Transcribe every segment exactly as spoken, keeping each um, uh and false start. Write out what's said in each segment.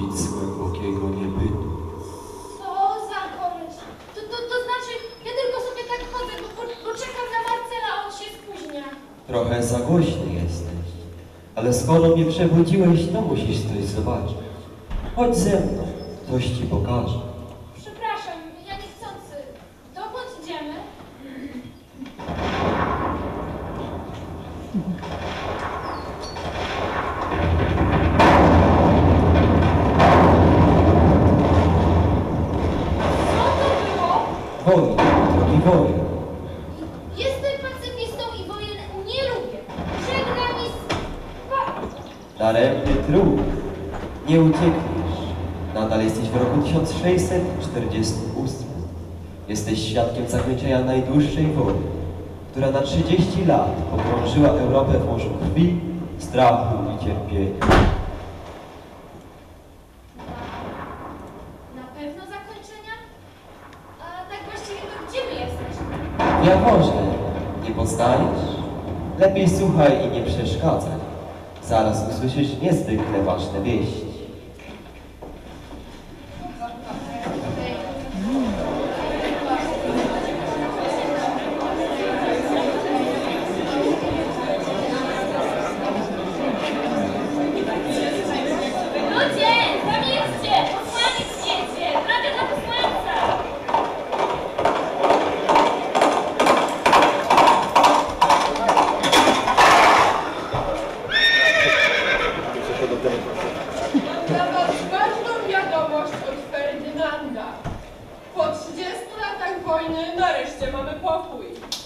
nic głębokiego nie bytu. Co za koleś. To, to, to znaczy, ja tylko sobie tak chodzę, bo, bo, bo czekam na Marcela, a on się spóźnia. Trochę za głośny jesteś, ale skoro mnie przebudziłeś, to musisz coś zobaczyć. Chodź ze mną, coś ci pokażę. Przepraszam, ja niechcący. Dokąd idziemy? Wojna, drogi wojen. Jestem pacyfistą i wojen nie lubię. Żegnam i spa... Daremny trud. Nie uciekniesz. Nadal jesteś w roku tysiąc sześćset czterdziestym ósmym. Jesteś świadkiem zakończenia najdłuższej wojny, która na trzydzieści lat pogrążyła Europę w morzu krwi, strachu i cierpienia. Na pewno zakończenia? A tak właściwie to gdzie my jesteśmy? W Jaworze. Nie poznajesz? Lepiej słuchaj i nie przeszkadzaj. Zaraz usłyszysz niezwykle ważne wieści. Ludzie, tam jedźcie! Posłaniec jedzie! Drogę dla posłańca! Dla was ważną wiadomość od Ferdynanda. Po trzydziestu latach wojny nareszcie mamy pokój.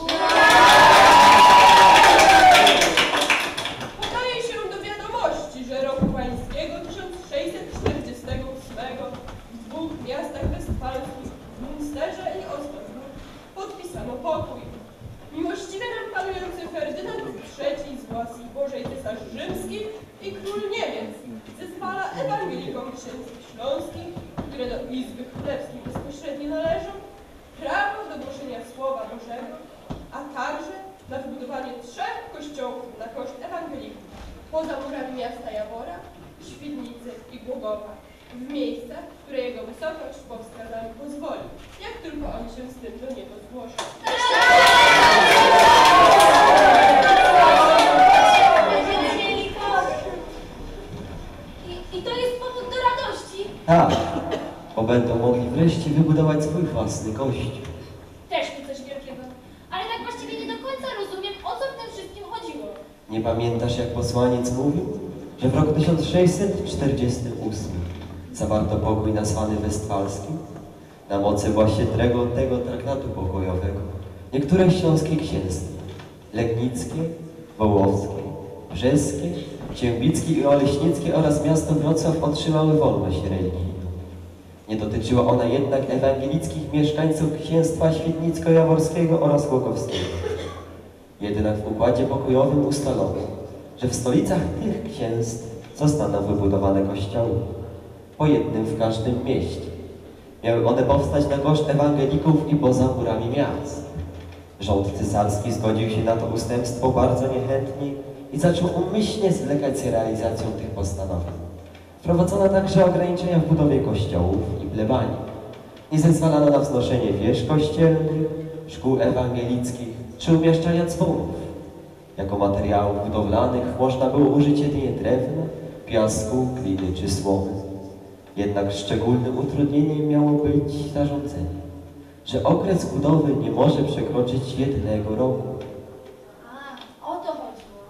Podaje się do wiadomości, że roku pańskiego tysiąc sześćset czterdziestego ósmego w dwóch miastach westfalskich, w Münsterze i Osnabrück, podpisano pokój. Miłościwie nam panujący Ferdynand trzeci z łaski Bożej cesarz rzymski i król Niemiec zezwala ewangelikom księstw śląskich, które do Izby Królewskiej bezpośrednio należą, prawo do głoszenia Słowa Bożego, a także na wybudowanie trzech kościołów na koszt ewangelików poza murami miasta Jawora, Świdnicy i Głogowa, w miejscach, które jego wysokość po wskazaniu pozwoli, jak tylko on się z tym do niego zgłosi. Będziemy mieli pokój. I, I to jest powód do radości. Tak, bo będą mogli wreszcie wybudować swój własny kościół. Też mi coś wielkiego. Ale tak właściwie nie do końca rozumiem, o co w tym wszystkim chodziło. Nie pamiętasz, jak posłaniec mówił, że w roku tysiąc sześćset czterdziestym ósmym zawarto pokój nazwany westfalski? Na mocy właśnie tego, tego traktatu pokojowego niektóre śląskie księstwa, legnickie, wołowskie, brzeskie, ciębickie i oleśnickie oraz miasto Wrocław otrzymały wolność religijną. Nie dotyczyła ona jednak ewangelickich mieszkańców księstwa świdnicko-jaworskiego oraz łokowskiego. Jednak w układzie pokojowym ustalono, że w stolicach tych księstw zostaną wybudowane kościoły, po jednym w każdym mieście. Miały one powstać na koszt ewangelików i poza murami miast. Rząd cesarski zgodził się na to ustępstwo bardzo niechętnie i zaczął umyślnie zwlekać z realizacją tych postanowień. Wprowadzono także ograniczenia w budowie kościołów i plebanii. Nie zezwalano na wznoszenie wież kościelnych, szkół ewangelickich czy umieszczania dzwonów. Jako materiałów budowlanych można było użyć jedynie drewna, piasku, gliny czy słomy. Jednak szczególnym utrudnieniem miało być zarządzenie, że okres budowy nie może przekroczyć jednego roku. A, o to chodziło.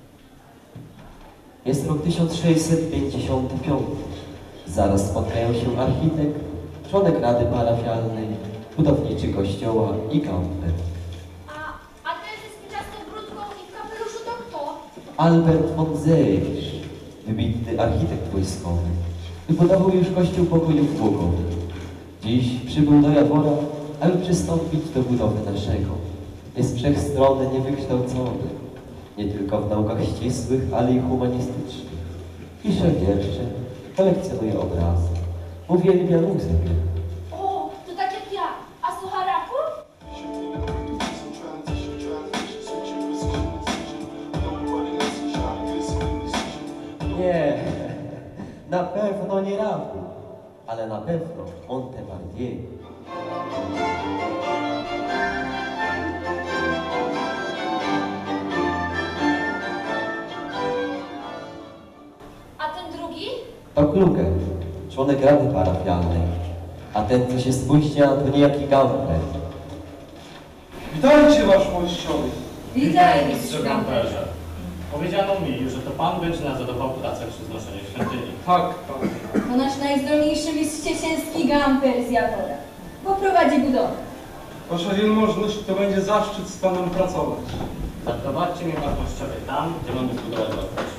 Jest rok tysiąc sześćset pięćdziesiąty piąty. Zaraz spotkają się architekt, członek rady parafialnej, budowniczy kościoła i kamper. A, a ten ze spiczastą brudką i w kapeluszu to kto? Albert von Zeiss, wybitny architekt wojskowy, wybudował już kościół pokoju w Głogowie. Dziś przybył do Jawora, aby przystąpić do budowy naszego. Jest wszechstronny, niewykształcony, nie tylko w naukach ścisłych, ale i humanistycznych. Pisze wiersze, kolekcjonuje obrazy, uwielbia muzykę. O, to tak jak ja. A słucha rapu? Nie, Na pewno nie Rabu, ale na pewno Montevardier. A ten drugi? To Kluge, członek Rady Parafialnej, a ten, co się spóźnia, to niejaki Gamper. Witajcie, wasz mościowy. Witaj, mistrzu Gamperze. Powiedziano mi, że to pan będzie nadzorował pracę przy znoszeniu świątyni. Tak, tak. To nasz najzdolniejszy mistrz ciesielski Gamper z Jawoda. Poprowadzi budowę. Wasza wielmożność, to będzie zaszczyt z panem pracować. Zaprowadźcie mnie wartościowie tam, gdzie mamy zbudować wartość.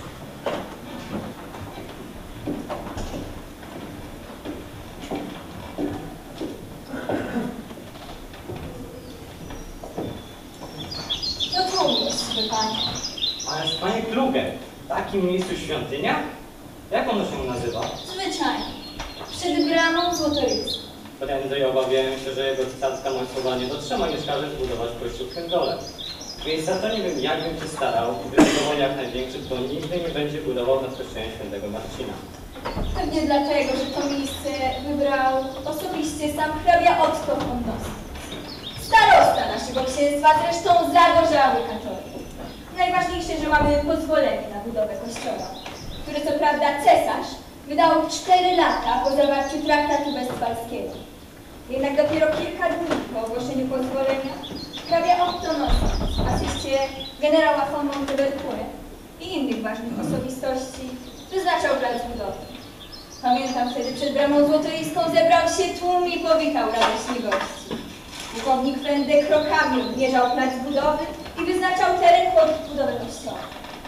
To tu jest, panie. Ależ panie Kluge, w takim miejscu świątynia? Jak ono się nazywa? Zwyczajnie. Przed bramą złotoryską. Prędzej obawiałem się, że jego cesarska mocowa nie dotrzyma, niż każe zbudować kościół w tym dole. Więc za to nie wiem, jak bym się starał, gdy budował jak największy, to nigdy nie będzie budował nad kościołem świętego Marcina. Pewnie dlatego, że to miejsce wybrał osobiście sam hrabia Otto von Nost. Starosta naszego księstwa, zresztą zagorzały katolik. Najważniejsze, że mamy pozwolenie na budowę kościoła, które co prawda cesarz wydał cztery lata po zawarciu traktatu westfalskiego. Jednak dopiero kilka dni po ogłoszeniu pozwolenia hrabia Otto Nost, asyście generała von Montevercure i innych ważnych osobistości wyznaczał plac budowy. Pamiętam, wtedy przed bramą złotoiską zebrał się tłum i powitał radośnie gości. Pułkownik Frende krokami odmierzał plac budowy i wyznaczał teren pod budowę kościoła.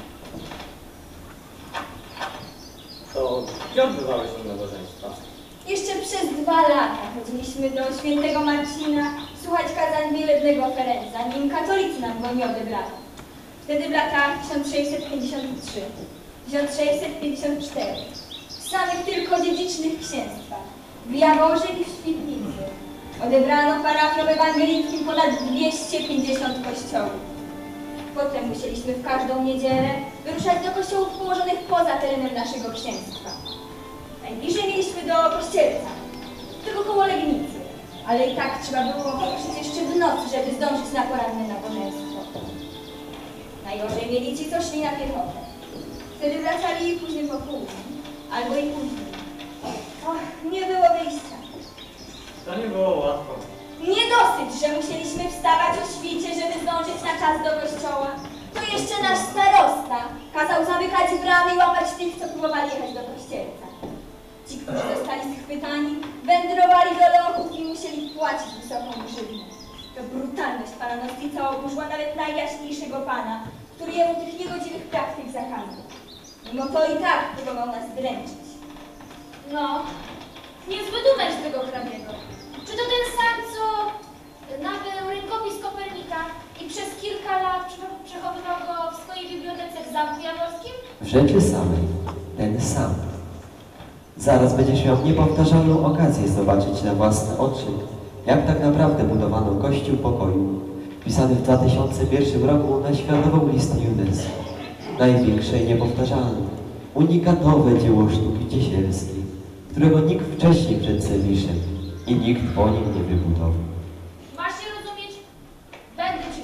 To gdzie odbywały się nabożeństwa? Jeszcze przez dwa lata chodziliśmy do świętego Marcina słuchać kazań wielebnego Ferenza, nim katolicy nam go nie odebrali. Wtedy w latach tysiąc sześćset pięćdziesiąt trzy tysiąc sześćset pięćdziesiąt cztery w samych tylko dziedzicznych księstwach, w Jaworze i w Świdnicy, odebrano parafiom ewangelickim ponad dwieście pięćdziesiąt kościołów. Potem musieliśmy w każdą niedzielę wyruszać do kościołów położonych poza terenem naszego księstwa. Najbliżej mieliśmy do Kościelca, tylko koło Legnicy, ale i tak trzeba było wyruszyć jeszcze w nocy, żeby zdążyć na poranne nabożeństwo. Najgorzej mieli ci, co szli na piechotę. Wtedy wracali później po południu, albo i później. Och, nie było wyjścia. To nie było łatwo. Nie dosyć, że musieliśmy wstawać o świcie, żeby zdążyć na czas do kościoła. To jeszcze nasz starosta kazał zamykać bramy i łapać tych, co próbowali jechać do Kościelca. Ci, którzy zostali schwytani, wędrowali do lochów i musieli płacić wysoką grzywnę. To brutalność pana Nostrica oburzyła nawet najjaśniejszego pana, który jemu tych niegodziwych praktyk zakazał. Mimo to i tak próbował nas dręczyć. No, niezły dumacz tego hrabiego. Czy to ten sam, co nabył rękopis Kopernika i przez kilka lat prze- przechowywał go w swojej bibliotece w Zamku Jaworskim? W rzeczy samej, ten sam. Zaraz będziesz miał niepowtarzalną okazję zobaczyć na własne oczy, jak tak naprawdę budowano Kościół Pokoju, wpisany w dwa tysiące pierwszym roku na Światową Listę UNESCO. Największe i niepowtarzalne, unikatowe dzieło sztuki ciesielskiej, którego nikt wcześniej przed Sewiszem i nikt po nim nie wybudował. Masz się rozumieć? Będę ci.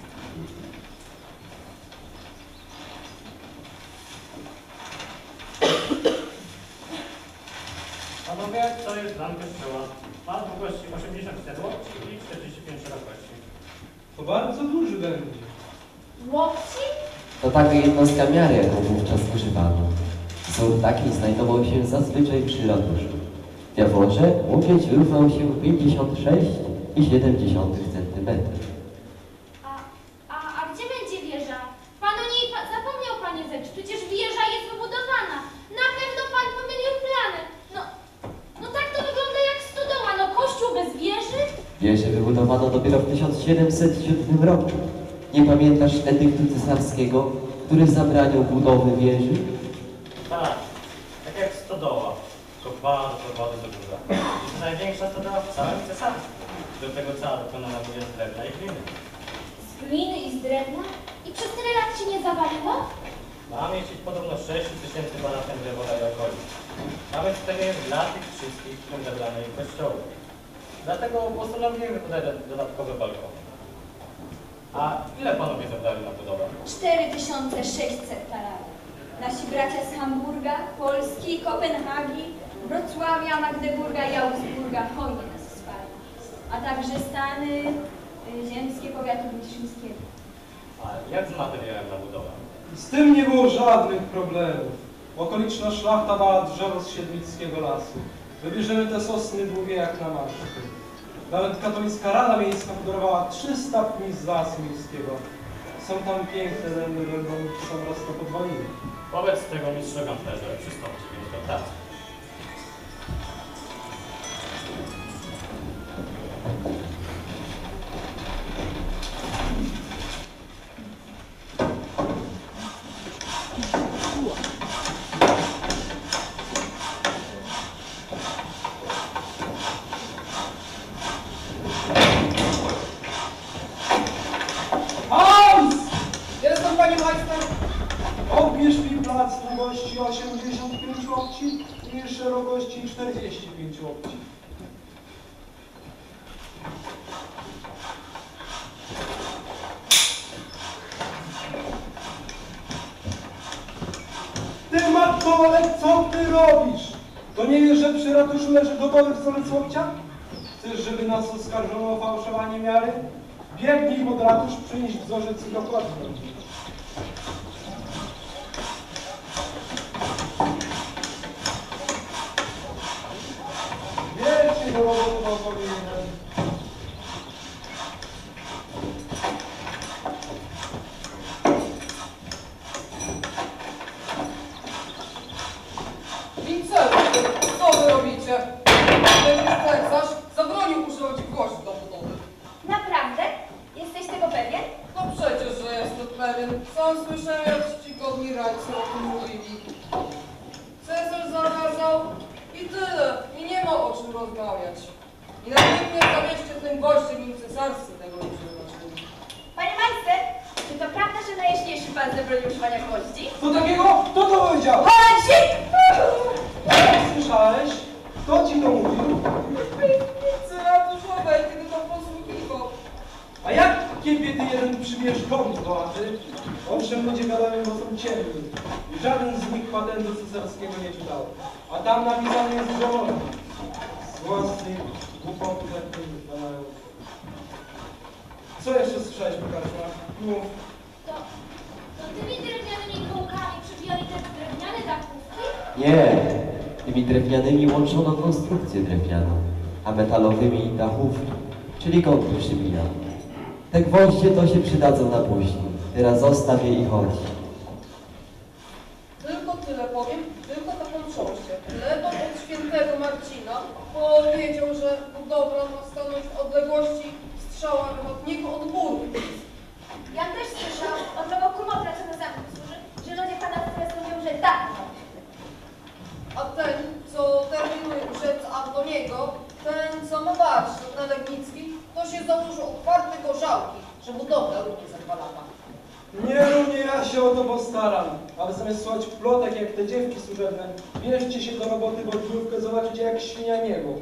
Panowie, to jest plan kościoła. Ma długości osiemdziesiąt cztery łokci i czterdzieści pięć szerokości. To bardzo duży będzie. Łokci? To taka jednostka miary, jaką wówczas używano. Wzór taki znajdował się zazwyczaj przy ratuszu. W Jaworze łokieć równał się pięćdziesiąt sześć i siedem dziesiątych centymetra. A, a, a gdzie będzie wieża? Pan o niej pa, zapomniał, panie Zecz. Przecież wieża jest wybudowana. Na pewno pan pomylił plany. No, no tak to wygląda jak stodoła. No kościół bez wieży? Wieżę wybudowano dopiero w tysiąc siedemset siódmym roku. Nie pamiętasz edyktu cesarskiego, który zabraniał budowy wieży? Tak, tak jak stodoła, tylko bardzo, bardzo duża. To największa stodoła w całym cesarstwie. Do tego cała wykonana będzie z drewna i gliny. Z gliny i z drewna? I przez tyle lat się nie zawaliło? Ma mieścić podobno sześć tysięcy banatem drzewowa i okolic. Nawet z tego jest dla tych wszystkich, którym zabrano ich kościoły. Dlatego postanowiłem wydać dodatkowe balkony. A ile panowie zabrali na budowę? cztery tysiące sześćset talarów. Nasi bracia z Hamburga, Polski, Kopenhagi, Wrocławia, Magdeburga i Augsburga hojnie nas wsparli. A także Stany y, ziemskie powiatu witrzy-miejskiego. A jak z materiałem na budowę? Z tym nie było żadnych problemów. Okoliczna szlachta dała drzewo z siedmickiego lasu. Wybierzemy te sosny długie jak na maszty. Nawet katolicka Rada Miejska podarowała trzysta pni z lasu miejskiego. Są tam piękne dęby, będą sam raz to podwalili. Wobec tego mistrzu Gamperze przystąpi więc do pracy. Hans! Jestem, panie majster. Odbierz mi plac długości osiemdziesiąt pięć łokci i szerokości czterdzieści pięć łokci. Ty, matko, ale co ty robisz? To nie wiesz, że przy ratuszu leży gotowy wzorzec łokcia? Chcesz, żeby nas oskarżono o fałszowanie miary? Biegnij pod ratusz, przynieś wzorzec i dokładnie. Wiecie, do roboty wam powinienem. Wincenty, co wy robicie? Ten Cesarz zabronił używać gwoździ do budowy. Naprawdę? Jesteś tego pewien? No przecież, że jestem pewien. Sam słyszałem, jak czcigodni radcy o tym mówili. Cesarz zakazał i tyle. I nie ma o czym rozmawiać. I następnie zamieście tym gościem im cesarscy tego nie przeznaczyli. Panie majster, czy to prawda, że najjaśniejszy pan zabronił używania gwoździ? Co takiego? Kto to powiedział? Hansik! Słyszałeś? Kto ci to mówił? Nic ratuszowej, kiedy to posłuchiwał. A jak kiedy jeden przybierz dom bogaty? Owszem, ludzie gadają, bo są ciemni. I żaden z nich patentu cesarskiego nie czytał. A tam napisane jest, że można. Z własnych głupotów jak nie wypadają. Co jeszcze słyszałeś, Pokażma? Mów. To, to tymi drewnianymi kołkami przybijali te drewniane dachówki? Nie, tymi drewnianymi łączono konstrukcję drewnianą, a metalowymi dachówki, czyli kąty przybijano. Te gwoździe to się przydadzą na później. Teraz zostaw je i chodź. Tylko tyle powiem, tylko taką cząstkę. Leton od świętego Marcina powiedział, że budowla ma stanąć w odległości strzała robotników od muru. Ja też słyszałam od mego kumotra, co na zamku służy, że ludzie pana teraz mówią, że tak. A ten, co terminuje rzec Antoniego, ten, co ma warsztat na Legnicki, to się założył otwarte gorzałki, że budowla równie za dwa lata. Nie, równie ja się o to postaram. Ale zamiast słuchać plotek jak te dziewki służebne, bierzcie się do roboty, bo dniówkę zobaczycie jak świnia niebo.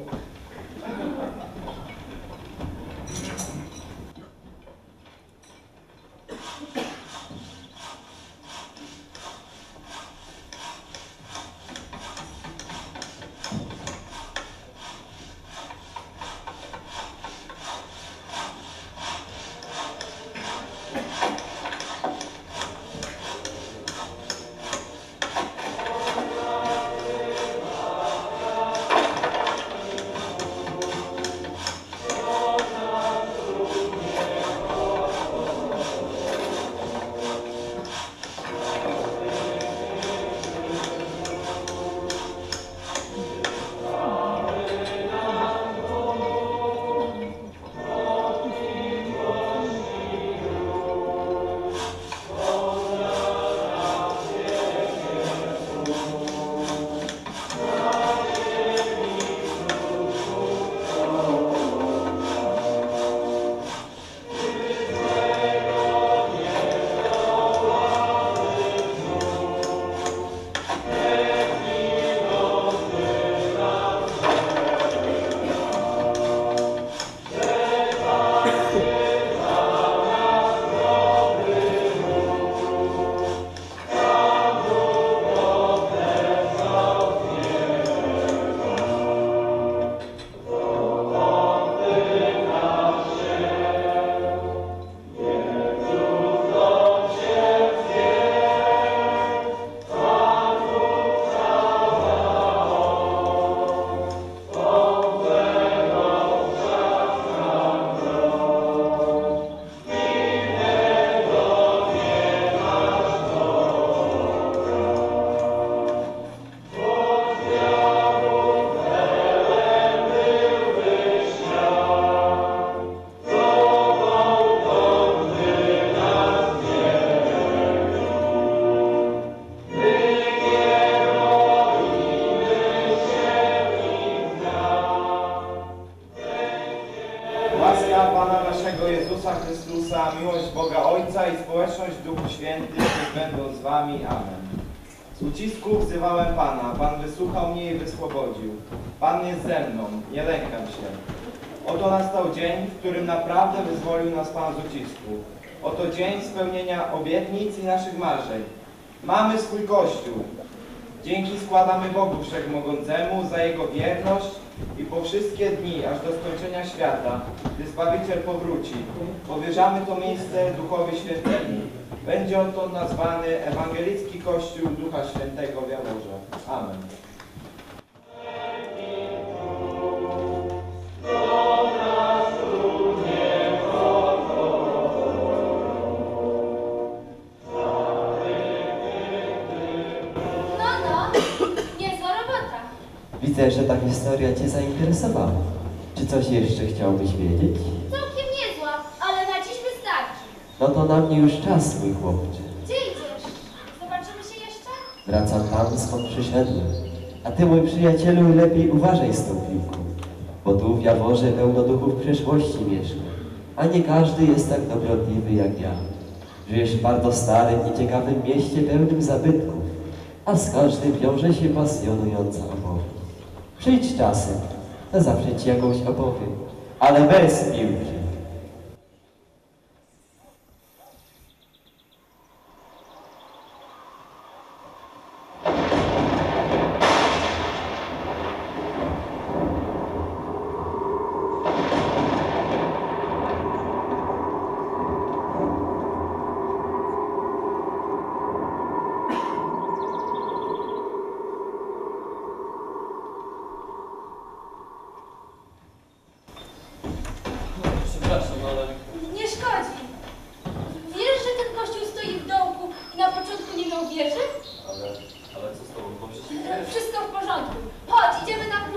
a miłość Boga Ojca i społeczność Duchu Święty niech będą z wami. Amen. Z ucisku wzywałem Pana, Pan wysłuchał mnie i wyswobodził. Pan jest ze mną, nie lękam się. Oto nastał dzień, w którym naprawdę wyzwolił nas Pan z ucisku. Oto dzień spełnienia obietnic i naszych marzeń. Mamy swój Kościół. Dzięki składamy Bogu Wszechmogącemu za Jego wierność i po wszystkie dni, aż do skończenia świata, gdy Zbawiciel powróci, powierzamy to miejsce Duchowi Świętemu. Będzie odtąd nazwany Ewangelicki Kościół Ducha Świętego w Jaworze. Amen. No, no, niezła robota. Widzę, że ta historia Cię zainteresowała. Czy coś jeszcze chciałbyś wiedzieć? Całkiem niezła, ale na dziś wystarczy. No to na mnie już czas, mój chłopcze. Gdzie idziesz? Zobaczymy się jeszcze? Wracam tam, skąd przyszedłem. A Ty, mój przyjacielu, lepiej uważaj z tą piłką. Bo tu w Jaworze pełno duchów przeszłości mieszka. A nie każdy jest tak dobrotliwy jak ja. Żyjesz w bardzo starym i ciekawym mieście pełnym zabytków. A z każdym wiąże się pasjonująca opowieść. Przyjdź czasem, to zawsze Ci jakąś opowiem. Ale bez piłki. Przepraszam, ale... Nie szkodzi. Wiesz, że ten kościół stoi w dołku i na początku nie miał wieży? Ale, ale co z tobą? Bo przecież... Wszystko w porządku. Chodź, idziemy na